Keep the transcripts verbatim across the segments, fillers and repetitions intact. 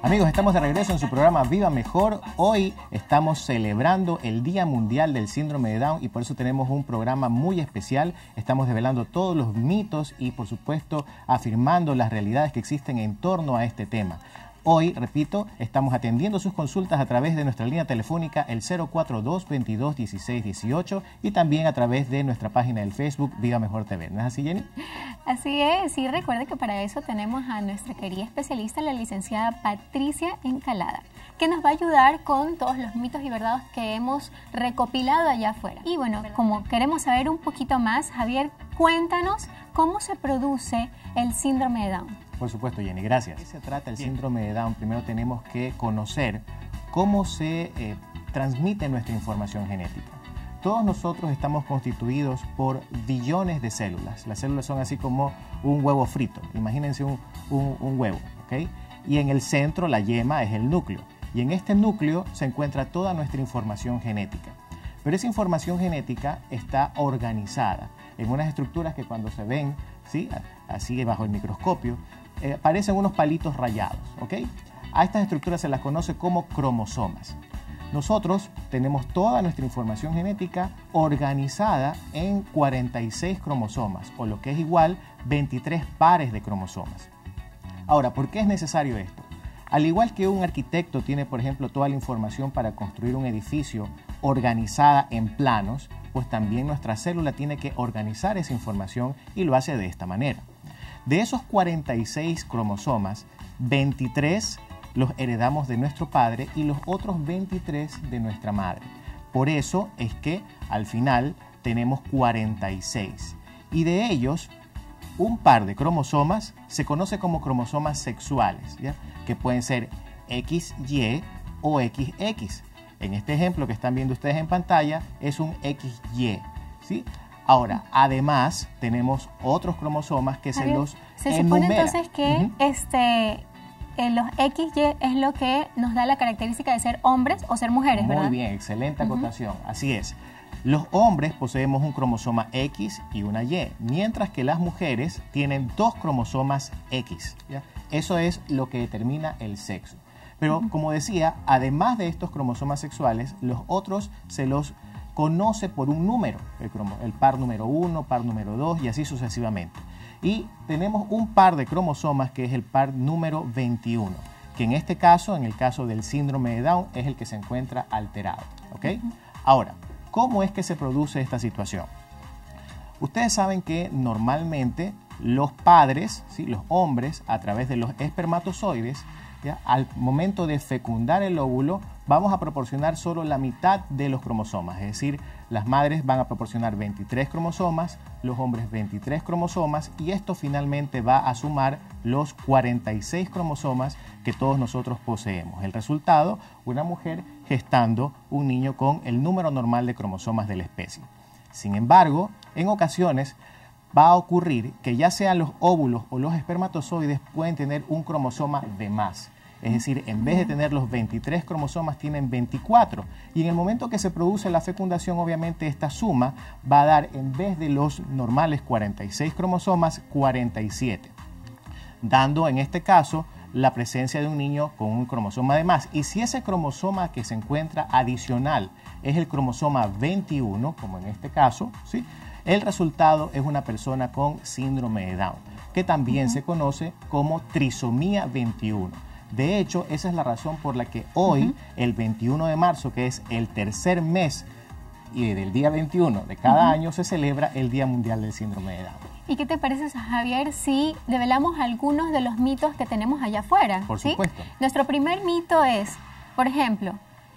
Amigos, estamos de regreso en su programa Viva Mejor. Hoy estamos celebrando el Día Mundial del Síndrome de Down y por eso tenemos un programa muy especial. Estamos develando todos los mitos y, por supuesto, afirmando las realidades que existen en torno a este tema. Hoy, repito, estamos atendiendo sus consultas a través de nuestra línea telefónica el cero cuatro dos, veintidós, dieciséis, dieciocho y también a través de nuestra página del Facebook Viva Mejor T V. ¿No es así, Jenny? Así es, y recuerde que para eso tenemos a nuestra querida especialista, la licenciada Patricia Encalada, que nos va a ayudar con todos los mitos y verdades que hemos recopilado allá afuera. Y bueno, como queremos saber un poquito más, Javier, cuéntanos cómo se produce el síndrome de Down. Por supuesto, Jenny, gracias. ¿De qué se trata el síndrome de Down? Primero tenemos que conocer cómo se eh, transmite nuestra información genética. Todos nosotros estamos constituidos por billones de células. Las células son así como un huevo frito. Imagínense un, un, un huevo, ¿ok? Y en el centro, la yema es el núcleo. Y en este núcleo se encuentra toda nuestra información genética. Pero esa información genética está organizada en unas estructuras que cuando se ven, ¿sí?, así bajo el microscopio, eh, parecen unos palitos rayados, ¿ok? A estas estructuras se las conoce como cromosomas. Nosotros tenemos toda nuestra información genética organizada en cuarenta y seis cromosomas, o lo que es igual, veintitrés pares de cromosomas. Ahora, ¿por qué es necesario esto? Al igual que un arquitecto tiene, por ejemplo, toda la información para construir un edificio organizada en planos, pues también nuestra célula tiene que organizar esa información y lo hace de esta manera. De esos cuarenta y seis cromosomas, veintitrés los heredamos de nuestro padre y los otros veintitrés de nuestra madre. Por eso es que al final tenemos cuarenta y seis. Y de ellos, un par de cromosomas se conoce como cromosomas sexuales, ¿ya?, que pueden ser equis ye o equis equis. En este ejemplo que están viendo ustedes en pantalla es un equis ye, ¿sí? Ahora, además, tenemos otros cromosomas que se los Se enumera. supone entonces que uh-huh. este, eh, los equis ye es lo que nos da la característica de ser hombres o ser mujeres, Muy ¿verdad? Muy bien, excelente acotación. Uh-huh. Así es. Los hombres poseemos un cromosoma X y una Y, mientras que las mujeres tienen dos cromosomas X, ¿ya? Eso es lo que determina el sexo. Pero, como decía, además de estos cromosomas sexuales, los otros se los conoce por un número, el, cromo, el par número uno, par número dos y así sucesivamente. Y tenemos un par de cromosomas que es el par número veintiuno, que en este caso, en el caso del síndrome de Down, es el que se encuentra alterado, ¿ok? Uh-huh. Ahora, ¿cómo es que se produce esta situación? Ustedes saben que normalmente los padres, ¿sí?, los hombres, a través de los espermatozoides, ¿ya?, al momento de fecundar el óvulo, vamos a proporcionar solo la mitad de los cromosomas. Es decir, las madres van a proporcionar veintitrés cromosomas, los hombres veintitrés cromosomas, y esto finalmente va a sumar los cuarenta y seis cromosomas que todos nosotros poseemos. El resultado, una mujer gestando un niño con el número normal de cromosomas de la especie. Sin embargo, en ocasiones va a ocurrir que ya sean los óvulos o los espermatozoides pueden tener un cromosoma de más. Es decir, en vez de tener los veintitrés cromosomas, tienen veinticuatro. Y en el momento que se produce la fecundación, obviamente esta suma va a dar, en vez de los normales cuarenta y seis cromosomas, cuarenta y siete. Dando, en este caso, la presencia de un niño con un cromosoma de más. Y si ese cromosoma que se encuentra adicional es el cromosoma veintiuno, como en este caso, ¿sí?, el resultado es una persona con síndrome de Down, que también uh-huh. se conoce como trisomía veintiuno. De hecho, esa es la razón por la que hoy, uh-huh. el veintiuno de marzo, que es el tercer mes y del día veintiuno de cada uh-huh. año, se celebra el Día Mundial del Síndrome de Down. ¿Y qué te parece, Javier, si develamos algunos de los mitos que tenemos allá afuera? Por ¿sí? supuesto. Nuestro primer mito es, por ejemplo,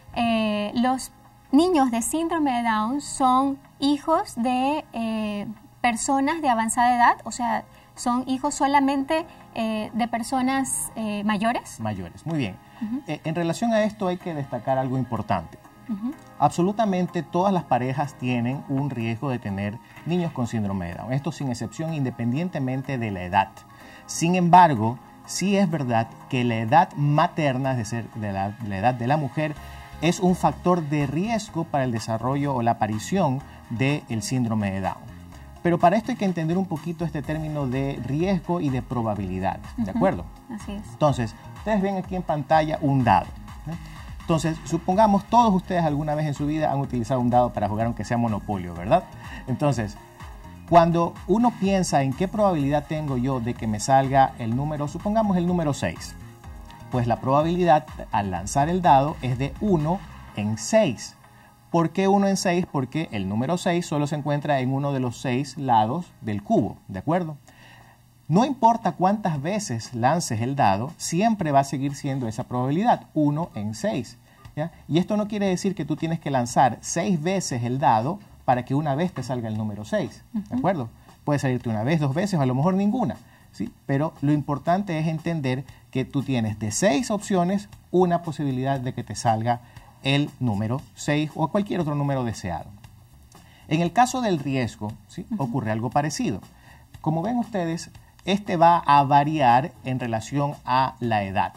eh, los niños de síndrome de Down son hijos de eh, personas de avanzada edad, o sea, son hijos solamente eh, de personas eh, mayores. Mayores, muy bien. Uh-huh. eh, en relación a esto hay que destacar algo importante. Uh-huh. Absolutamente todas las parejas tienen un riesgo de tener niños con síndrome de Down, esto sin excepción, independientemente de la edad. Sin embargo, sí es verdad que la edad materna, es decir, de la, de la edad de la mujer, es un factor de riesgo para el desarrollo o la aparición del síndrome de Down. Pero para esto hay que entender un poquito este término de riesgo y de probabilidad, ¿de uh-huh. acuerdo? Así es. Entonces, Ustedes ven aquí en pantalla un dado. ¿eh? Entonces, supongamos todos ustedes alguna vez en su vida han utilizado un dado para jugar aunque sea Monopolio, ¿verdad? Entonces, cuando uno piensa en qué probabilidad tengo yo de que me salga el número, supongamos el número seis, pues la probabilidad al lanzar el dado es de uno en seis. ¿Por qué uno en seis? Porque el número seis solo se encuentra en uno de los seis lados del cubo, ¿de acuerdo? No importa cuántas veces lances el dado, siempre va a seguir siendo esa probabilidad, uno en seis. ¿ya? Y esto no quiere decir que tú tienes que lanzar seis veces el dado para que una vez te salga el número seis, ¿de acuerdo? Puede salirte una vez, dos veces, o a lo mejor ninguna, ¿sí? Pero lo importante es entender que tú tienes de seis opciones una posibilidad de que te salga el número seis o cualquier otro número deseado. En el caso del riesgo, ¿sí? ocurre algo parecido. Como ven ustedes, este va a variar en relación a la edad.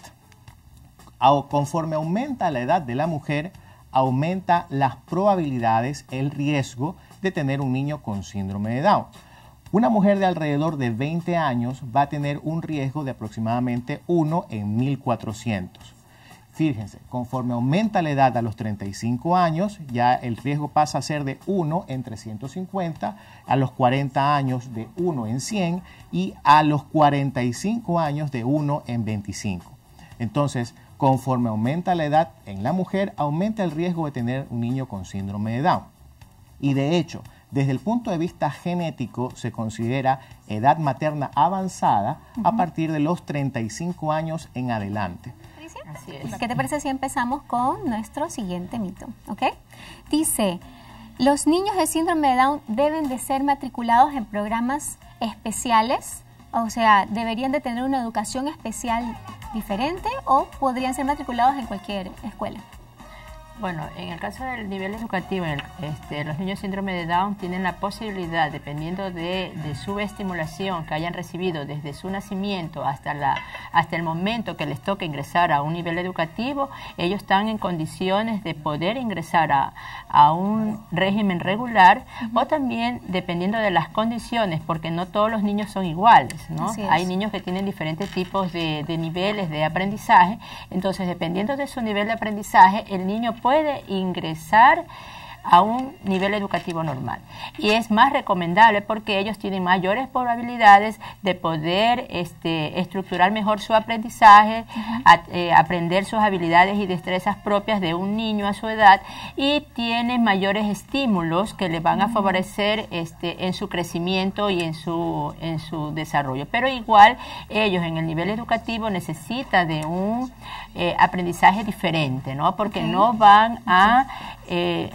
Conforme aumenta la edad de la mujer, aumenta las probabilidades, el riesgo de tener un niño con síndrome de Down. Una mujer de alrededor de veinte años va a tener un riesgo de aproximadamente uno en mil cuatrocientos. Fíjense, conforme aumenta la edad a los treinta y cinco años, ya el riesgo pasa a ser de uno en trescientos cincuenta, a los cuarenta años de uno en cien y a los cuarenta y cinco años de uno en veinticinco. Entonces, conforme aumenta la edad en la mujer, aumenta el riesgo de tener un niño con síndrome de Down. Y de hecho, desde el punto de vista genético, se considera edad materna avanzada uh-huh. a partir de los treinta y cinco años en adelante. Así es. ¿Qué te parece si empezamos con nuestro siguiente mito? ¿Okay? Dice, ¿los niños de síndrome de Down deben de ser matriculados en programas especiales? O sea, ¿deberían de tener una educación especial diferente o podrían ser matriculados en cualquier escuela? Bueno, en el caso del nivel educativo, el, este, los niños síndrome de Down tienen la posibilidad, dependiendo de, de su estimulación que hayan recibido desde su nacimiento hasta, la, hasta el momento que les toque ingresar a un nivel educativo, ellos están en condiciones de poder ingresar a, a un régimen regular uh-huh. o también dependiendo de las condiciones, porque no todos los niños son iguales, ¿no? Hay niños que tienen diferentes tipos de, de niveles de aprendizaje, entonces dependiendo de su nivel de aprendizaje, el niño puede puede ingresar a un nivel educativo normal. Y es más recomendable porque ellos tienen mayores probabilidades de poder este, estructurar mejor su aprendizaje, uh-huh. a, eh, aprender sus habilidades y destrezas propias de un niño a su edad y tienen mayores estímulos que le van a favorecer este, en su crecimiento y en su, en su desarrollo. Pero igual ellos en el nivel educativo necesitan de un eh, aprendizaje diferente, ¿no? Porque okay. no van a... Eh,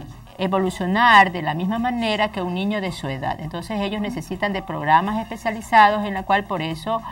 evolucionar de la misma manera que un niño de su edad. Entonces ellos necesitan de programas especializados en la cual por eso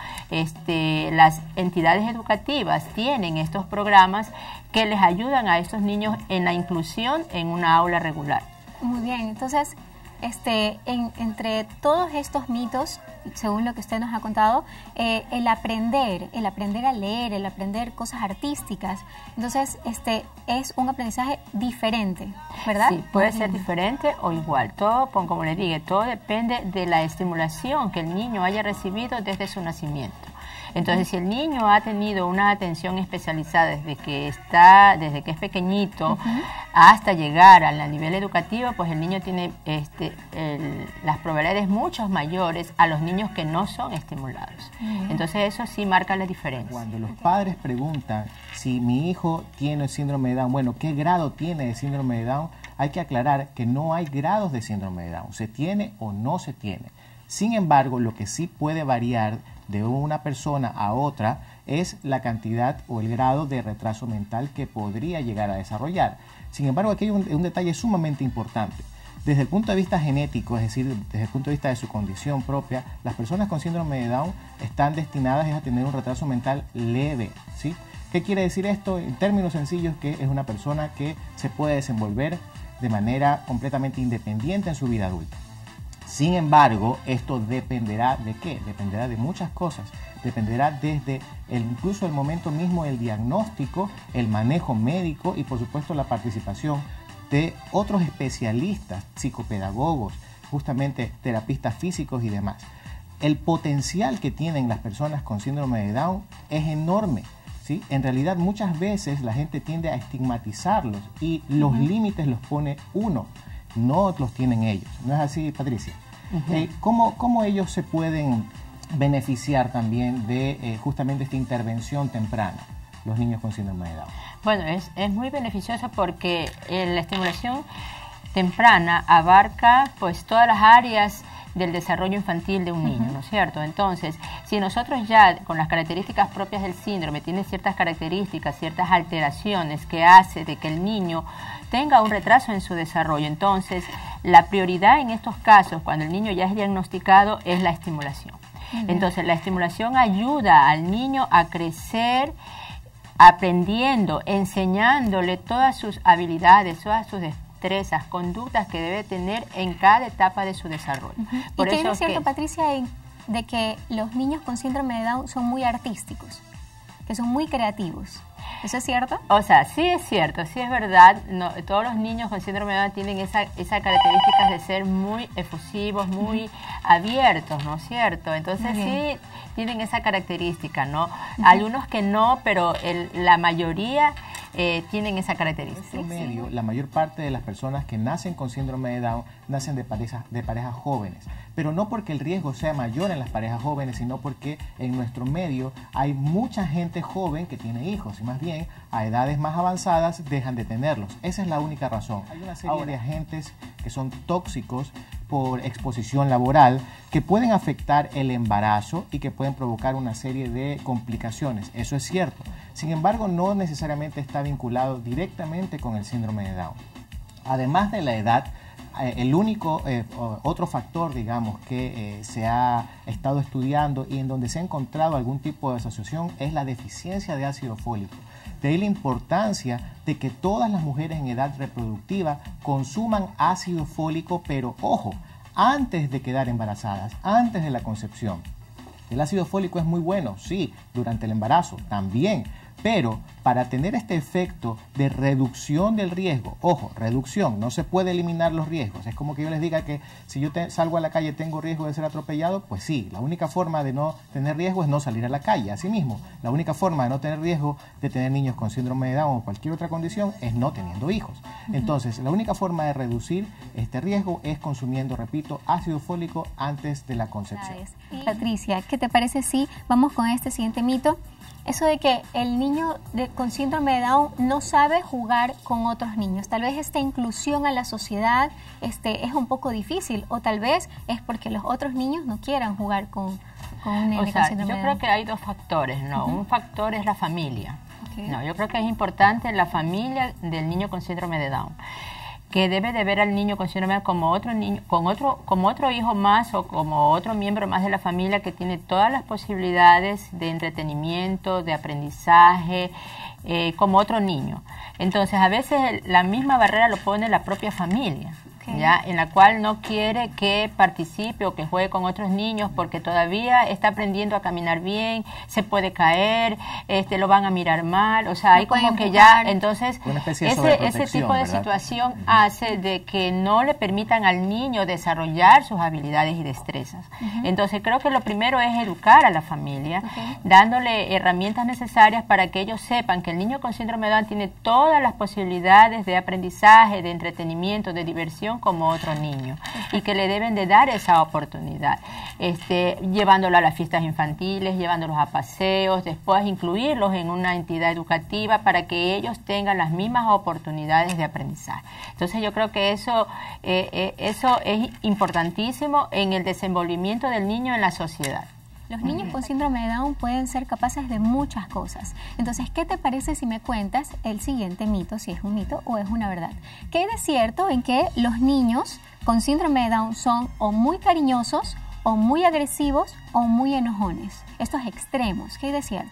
este, las entidades educativas tienen estos programas que les ayudan a estos niños en la inclusión en una aula regular. Muy bien, entonces este, en, entre todos estos mitos, según lo que usted nos ha contado, eh, el aprender, el aprender a leer, el aprender cosas artísticas, entonces este es un aprendizaje diferente, ¿verdad? Sí, puede ser diferente o igual. Todo, como le dije, todo depende de la estimulación que el niño haya recibido desde su nacimiento. Entonces, si el niño ha tenido una atención especializada desde que está, desde que es pequeñito, uh-huh. hasta llegar al nivel educativo, pues el niño tiene este, el, las probabilidades mucho mayores a los niños que no son estimulados. Uh-huh. Entonces, eso sí marca la diferencia. Cuando los padres preguntan si mi hijo tiene síndrome de Down, bueno, ¿qué grado tiene de síndrome de Down? Hay que aclarar que no hay grados de síndrome de Down, se tiene o no se tiene. Sin embargo, lo que sí puede variar de una persona a otra es la cantidad o el grado de retraso mental que podría llegar a desarrollar. Sin embargo, aquí hay un, un detalle sumamente importante. Desde el punto de vista genético, es decir, desde el punto de vista de su condición propia, las personas con síndrome de Down están destinadas a tener un retraso mental leve, ¿sí? ¿Qué quiere decir esto? En términos sencillos, que es una persona que se puede desenvolver de manera completamente independiente en su vida adulta. Sin embargo, esto dependerá de qué? Dependerá de muchas cosas. Dependerá desde el, incluso el momento mismo del diagnóstico, el manejo médico y por supuesto la participación de otros especialistas, psicopedagogos, justamente terapistas físicos y demás. El potencial que tienen las personas con síndrome de Down es enorme. ¿sí? En realidad muchas veces la gente tiende a estigmatizarlos y los uh-huh. límites los pone uno, no los tienen ellos. ¿No es así, Patricia? Uh-huh. eh, ¿cómo, ¿Cómo ellos se pueden beneficiar también de eh, justamente esta intervención temprana, los niños con síndrome de Down? Bueno, es, es muy beneficioso porque eh, la estimulación temprana abarca pues todas las áreas del desarrollo infantil de un niño, uh-huh. ¿no es cierto? Entonces, si nosotros ya con las características propias del síndrome tiene ciertas características, ciertas alteraciones que hace de que el niño tenga un retraso en su desarrollo, entonces la prioridad en estos casos, cuando el niño ya es diagnosticado, es la estimulación. Uh-huh. Entonces, la estimulación ayuda al niño a crecer aprendiendo, enseñándole todas sus habilidades, todas sus destrezas, conductas que debe tener en cada etapa de su desarrollo. Uh-huh. Por ¿Y eso es cierto, que, Patricia, de que los niños con síndrome de Down son muy artísticos, que son muy creativos? ¿Eso es cierto? O sea, sí es cierto, sí es verdad. No, todos los niños con síndrome de Down tienen esa, esa característica de ser muy efusivos, muy uh-huh. abiertos, ¿no es cierto? Entonces sí tienen esa característica, ¿no? Uh-huh. Algunos que no, pero el, la mayoría eh, tienen esa característica. En medio, sí. La mayor parte de las personas que nacen con síndrome de Down nacen de parejas, de parejas jóvenes, pero no porque el riesgo sea mayor en las parejas jóvenes, sino porque en nuestro medio hay mucha gente joven que tiene hijos y más bien a edades más avanzadas dejan de tenerlos. Esa es la única razón. Hay una serie Ahora, de agentes que son tóxicos por exposición laboral que pueden afectar el embarazo y que pueden provocar una serie de complicaciones. Eso es cierto. Sin embargo, no necesariamente está vinculado directamente con el síndrome de Down. Además de la edad, eh, el único eh, otro factor, digamos, que eh, se ha estado estudiando y en donde se ha encontrado algún tipo de asociación es la deficiencia de ácido fólico. De ahí la importancia de que todas las mujeres en edad reproductiva consuman ácido fólico, pero ojo, antes de quedar embarazadas, antes de la concepción. El ácido fólico es muy bueno, sí, durante el embarazo también, pero para tener este efecto de reducción del riesgo, ojo, reducción, no se puede eliminar los riesgos. Es como que yo les diga que si yo te, salgo a la calle tengo riesgo de ser atropellado, pues sí, la única forma de no tener riesgo es no salir a la calle. Asimismo, la única forma de no tener riesgo de tener niños con síndrome de Down o cualquier otra condición es no teniendo hijos. Entonces, la única forma de reducir este riesgo es consumiendo, repito, ácido fólico antes de la concepción. Patricia, ¿qué te parece si vamos con este siguiente mito? Eso de que el niño de, con síndrome de Down no sabe jugar con otros niños. Tal vez esta inclusión a la sociedad este, es un poco difícil, o tal vez es porque los otros niños no quieran jugar con, con un niño o sea, con síndrome de Down. Yo creo que hay dos factores, ¿no? Uh-huh. Un factor es la familia. Okay. No, yo creo que es importante la familia del niño con síndrome de Down, que debe de ver al niño con síndrome como otro niño, con otro, como otro hijo más o como otro miembro más de la familia que tiene todas las posibilidades de entretenimiento, de aprendizaje, eh, como otro niño. Entonces, a veces la misma barrera lo pone la propia familia. ¿Ya? En la cual no quiere que participe o que juegue con otros niños porque todavía está aprendiendo a caminar bien, se puede caer, este, lo van a mirar mal, o sea, hay como que ya, entonces ese, ese tipo de ¿verdad? situación uh-huh. hace de que no le permitan al niño desarrollar sus habilidades y destrezas. Uh-huh. Entonces creo que lo primero es educar a la familia, okay. dándole herramientas necesarias para que ellos sepan que el niño con síndrome de Down tiene todas las posibilidades de aprendizaje, de entretenimiento, de diversión como otro niño y que le deben de dar esa oportunidad, este, llevándolo a las fiestas infantiles, llevándolos a paseos, después incluirlos en una entidad educativa para que ellos tengan las mismas oportunidades de aprendizaje. Entonces yo creo que eso, eh, eh, eso es importantísimo en el desenvolvimiento del niño en la sociedad. Los niños con síndrome de Down pueden ser capaces de muchas cosas. Entonces, ¿qué te parece si me cuentas el siguiente mito, si es un mito o es una verdad? ¿Qué hay de cierto en que los niños con síndrome de Down son o muy cariñosos, o muy agresivos, o muy enojones? Estos extremos, ¿qué hay de cierto?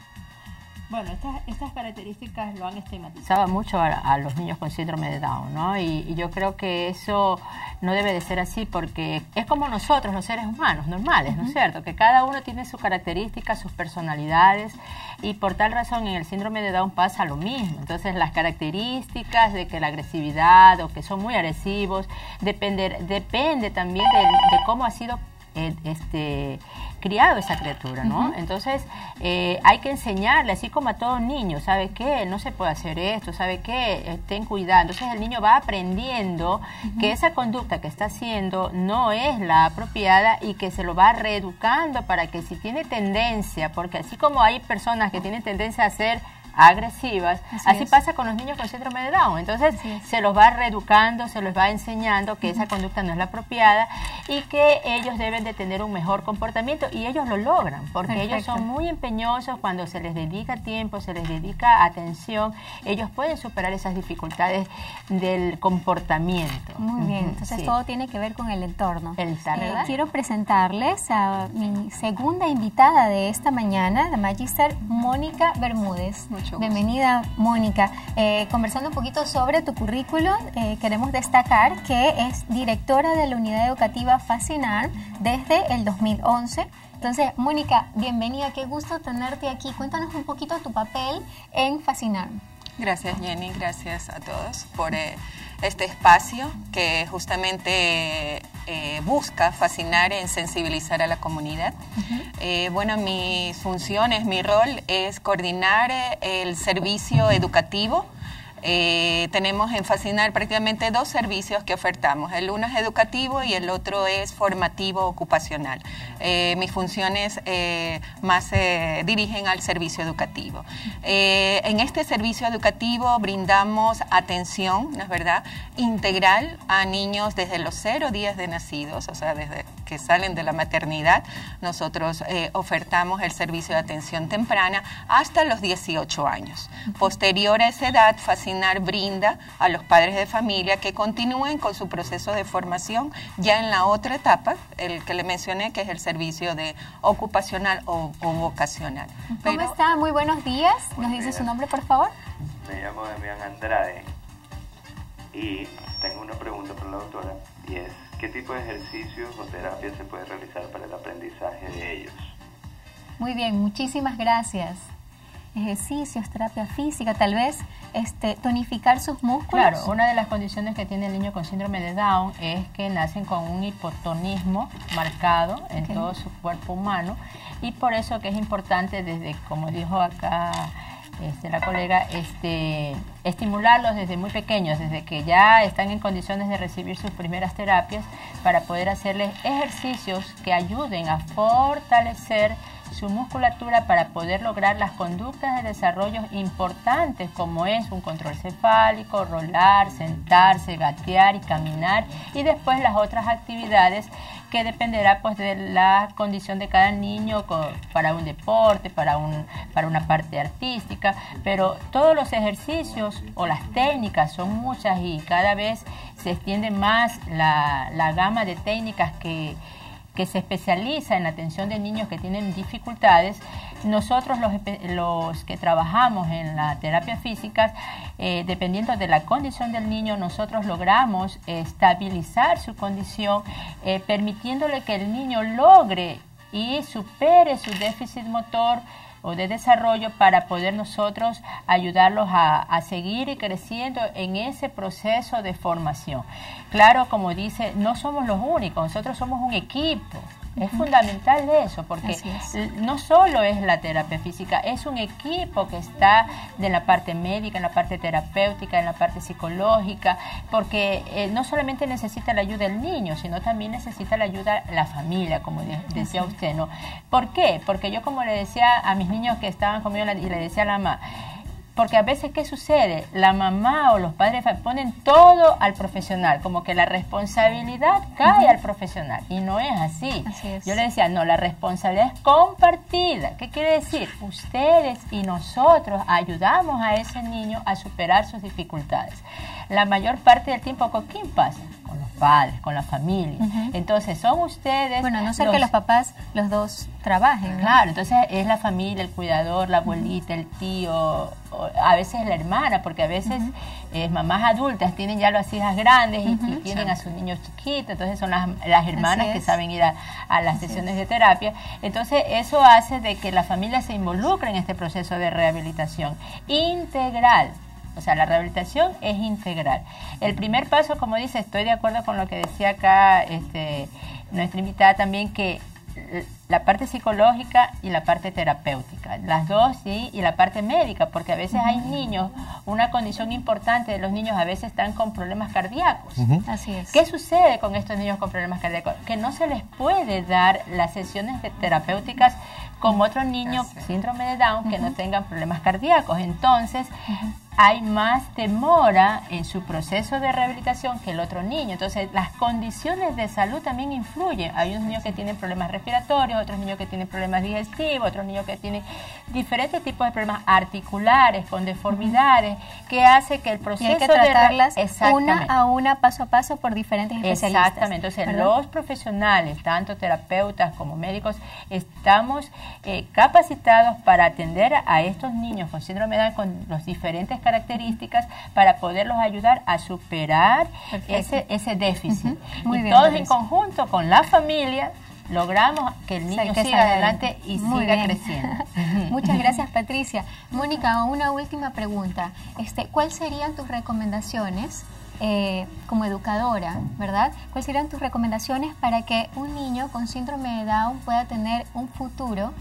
Bueno, estas, estas características lo han estigmatizado mucho a, a los niños con síndrome de Down, ¿no? Y, y yo creo que eso no debe de ser así porque es como nosotros, los seres humanos, normales, ¿no es cierto? Que cada uno tiene sus características, sus personalidades y por tal razón en el síndrome de Down pasa lo mismo. Entonces las características de que la agresividad o que son muy agresivos depende, depende también de, de cómo ha sido Eh, este, criado esa criatura, ¿no? Uh-huh. Entonces, eh, hay que enseñarle, así como a todo niño, ¿sabe qué? No se puede hacer esto, ¿sabe qué? Eh, ten cuidado. Entonces, el niño va aprendiendo uh-huh. que esa conducta que está haciendo no es la apropiada y que se lo va reeducando para que si tiene tendencia, porque así como hay personas que tienen tendencia a ser agresivas, así, así pasa con los niños con síndrome de Down. Entonces se los va reeducando, se los va enseñando que uh-huh. esa conducta no es la apropiada y que ellos deben de tener un mejor comportamiento, y ellos lo logran porque Perfecto. Ellos son muy empeñosos. Cuando se les dedica tiempo, se les dedica atención, ellos pueden superar esas dificultades del comportamiento. Muy bien, entonces sí. todo tiene que ver con el entorno. El eh, quiero presentarles a mi segunda invitada de esta mañana, la Magister Mónica Bermúdez. Bienvenida, Mónica. Eh, conversando un poquito sobre tu currículum, eh, queremos destacar que es directora de la unidad educativa Fascinarm desde el dos mil once. Entonces, Mónica, bienvenida, qué gusto tenerte aquí. Cuéntanos un poquito tu papel en Fascinarm. Gracias, Jenny, gracias a todos por eh, este espacio que justamente eh, busca fascinar en sensibilizar a la comunidad. Uh-huh. eh, bueno, mis funciones, mi rol es coordinar eh, el servicio educativo. Eh, tenemos en Fascinar prácticamente dos servicios que ofertamos. El uno es educativo y el otro es formativo ocupacional. Eh, mis funciones eh, más se eh, dirigen al servicio educativo. Eh, en este servicio educativo brindamos atención, ¿no es verdad?, integral a niños desde los cero días de nacidos, o sea, desde que salen de la maternidad. Nosotros eh, ofertamos el servicio de atención temprana hasta los dieciocho años. Posterior a esa edad, Fascinar brinda a los padres de familia que continúen con su proceso de formación ya en la otra etapa, el que le mencioné, que es el servicio de ocupacional o, o vocacional. ¿Cómo Pero, está? Muy buenos días. ¿Nos dice su nombre, por favor? Me llamo Damián Andrade y tengo una pregunta para la doctora, y es, ¿qué tipo de ejercicios o terapias se puede realizar para el aprendizaje de ellos? Muy bien, muchísimas gracias. Ejercicios, terapia física, tal vez este, tonificar sus músculos. Claro, una de las condiciones que tiene el niño con síndrome de Down es que nacen con un hipotonismo marcado en okay. todo su cuerpo humano, y por eso que es importante, desde, como dijo acá este, la colega, este, estimularlos desde muy pequeños, desde que ya están en condiciones de recibir sus primeras terapias, para poder hacerles ejercicios que ayuden a fortalecer su musculatura para poder lograr las conductas de desarrollo importantes, como es un control cefálico, rolar, sentarse, gatear y caminar, y después las otras actividades que dependerá pues de la condición de cada niño para un deporte, para, un, para una parte artística. Pero todos los ejercicios o las técnicas son muchas, y cada vez se extiende más la, la gama de técnicas que que se especializa en la atención de niños que tienen dificultades. Nosotros los, los que trabajamos en la terapia física, eh, dependiendo de la condición del niño, nosotros logramos eh, estabilizar su condición, eh, permitiéndole que el niño logre y supere su déficit motor o de desarrollo, para poder nosotros ayudarlos a, a seguir creciendo en ese proceso de formación. Claro, como dice, no somos los únicos, nosotros somos un equipo. Es fundamental eso, porque es. no solo es la terapia física, es un equipo que está de la parte médica, en la parte terapéutica, en la parte psicológica, porque eh, no solamente necesita la ayuda del niño, sino también necesita la ayuda de la familia, como de, decía usted, ¿no? ¿Por qué? Porque yo, como le decía a mis niños que estaban conmigo y le decía a la mamá, porque a veces, ¿qué sucede? La mamá o los padres ponen todo al profesional, como que la responsabilidad cae uh-huh. al profesional, y no es así. Así es. Yo le decía, no, la responsabilidad es compartida. ¿Qué quiere decir? Ustedes y nosotros ayudamos a ese niño a superar sus dificultades. La mayor parte del tiempo, ¿con quién pasa? Con los padres, con la familia. Uh-huh. Entonces, son ustedes... Bueno, a no ser los... que los papás, los dos, trabajen, ¿no? Claro, entonces es la familia, el cuidador, la abuelita, el tío, a veces la hermana, porque a veces uh-huh. eh, mamás adultas tienen ya las hijas grandes y, uh-huh. y tienen a sus niños chiquitos, entonces son las, las hermanas que saben ir a, a las Así sesiones es. de terapia. Entonces eso hace de que la familia se involucre en este proceso de rehabilitación integral. O sea, la rehabilitación es integral. El primer paso, como dice, estoy de acuerdo con lo que decía acá este, nuestra invitada también, que la parte psicológica y la parte terapéutica, las dos, sí, y la parte médica, porque a veces uh-huh. hay niños, una condición importante de los niños a veces están con problemas cardíacos. Uh-huh. Así es. ¿Qué sucede con estos niños con problemas cardíacos? Que no se les puede dar las sesiones de terapéuticas como otros niños con síndrome de Down que uh-huh. no tengan problemas cardíacos. Entonces, uh-huh. hay más demora en su proceso de rehabilitación que el otro niño. Entonces, las condiciones de salud también influyen. Hay unos niños que tienen problemas respiratorios, otros niños que tienen problemas digestivos, otros niños que tienen diferentes tipos de problemas articulares, con deformidades, que hace que el proceso y hay que tratarlas de... una a una, paso a paso, por diferentes especialistas. Exactamente. Entonces, ¿verdad? Los profesionales, tanto terapeutas como médicos, estamos eh, capacitados para atender a estos niños con síndrome de Down con los diferentes características para poderlos ayudar a superar ese, ese déficit. Uh-huh. Muy y bien, todos Patricia. En conjunto con la familia logramos que el niño siga adelante, adelante y Muy siga bien. creciendo. Muchas gracias, Patricia. Mónica, una última pregunta. Este, ¿Cuáles serían tus recomendaciones eh, como educadora, verdad? ¿Cuáles serían tus recomendaciones para que un niño con síndrome de Down pueda tener un futuro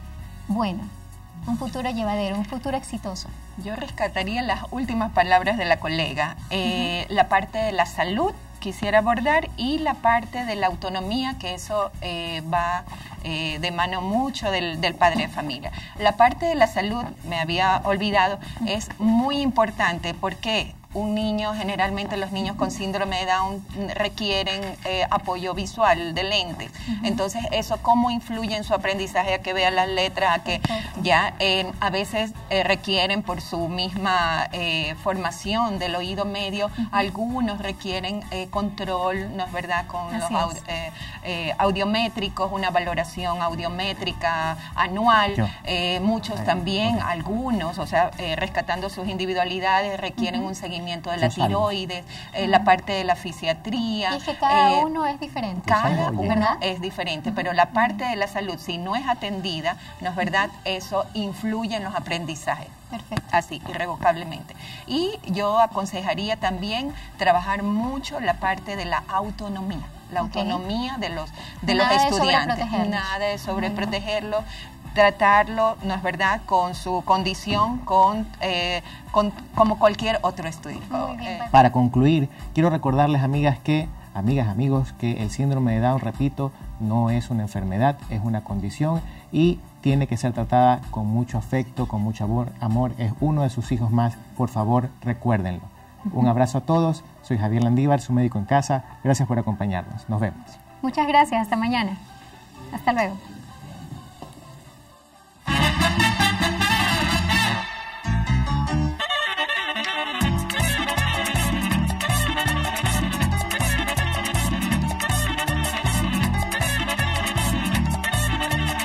bueno? Un futuro llevadero, un futuro exitoso. Yo rescataría las últimas palabras de la colega. Eh, uh-huh. La parte de la salud quisiera abordar y la parte de la autonomía, que eso eh, va eh, de mano mucho del, del padre de familia. La parte de la salud, me había olvidado, es muy importante porque un niño, generalmente los niños con síndrome de Down requieren eh, apoyo visual de lentes. Uh-huh. Entonces, eso cómo influye en su aprendizaje, a que vea las letras, a que uh-huh. ya eh, a veces eh, requieren por su misma eh, formación del oído medio, uh-huh. algunos requieren eh, control, ¿no es verdad?, con Así los aud eh, eh, audiométricos, una valoración audiométrica anual. Eh, muchos Ay, también, okay. algunos, o sea, eh, rescatando sus individualidades, requieren uh-huh. un seguimiento de la tiroides, eh, la parte de la fisiatría. Y es que cada eh, uno es diferente. Cada uno ¿verdad? es diferente, uh-huh. pero la parte de la salud, si no es atendida, ¿no es verdad? Eso influye en los aprendizajes. Perfecto. Así, irrevocablemente. Y yo aconsejaría también trabajar mucho la parte de la autonomía, la okay. autonomía de los, de Nada los de estudiantes. Nada de sobreprotegerlos. Tratarlo, ¿no es verdad?, con su condición, con, eh, con como cualquier otro estudio. Muy bien, eh. Para concluir, quiero recordarles, amigas, que, amigas, amigos, que el síndrome de Down, repito, no es una enfermedad, es una condición y tiene que ser tratada con mucho afecto, con mucho amor, amor. Es uno de sus hijos más, por favor, recuérdenlo. Un abrazo a todos, soy Javier Landívar, su médico en casa. Gracias por acompañarnos, nos vemos. Muchas gracias, hasta mañana. Hasta luego.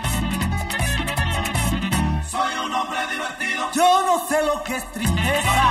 Yo no sé lo que es tristeza.